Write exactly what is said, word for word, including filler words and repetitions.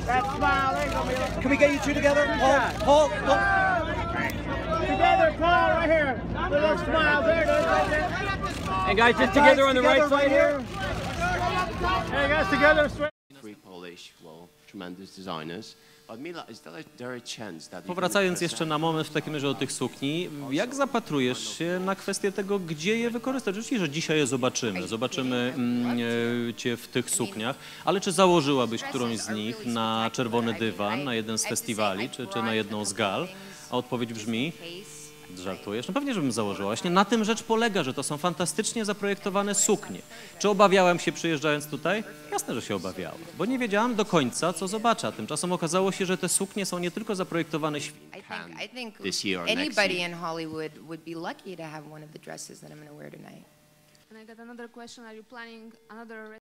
That smile ain't gonna be... Can we get you two together? Paul, Paul, look. Together, Paul, right here. With a little smile. There it is, right there. And guys, just Guys, together on the right together side right here. Hey, guys, together, straight. Free Polish flow, tremendous designers. Admila, is there a, there a chance that... Powracając jeszcze na moment w takim razie do tych sukni, jak zapatrujesz się na kwestię tego, gdzie je wykorzystać? Oczywiście, że dzisiaj je zobaczymy, zobaczymy mm, e, cię w tych sukniach, ale czy założyłabyś którąś z nich na czerwony dywan, na jeden z festiwali, czy, czy na jedną z gal? A odpowiedź brzmi... Żartujesz? No pewnie, żebym założyła. Właśnie na tym rzecz polega, że to są fantastycznie zaprojektowane suknie. Czy obawiałem się przyjeżdżając tutaj? Jasne, że się obawiałem, bo nie wiedziałam do końca, co zobaczę. A tymczasem okazało się, że te suknie są nie tylko zaprojektowane świetnie. I think, I think This year or next anybody year. in Hollywood would be lucky to have one of the dresses that I'm going to wear tonight. And I got another question. Are you planning another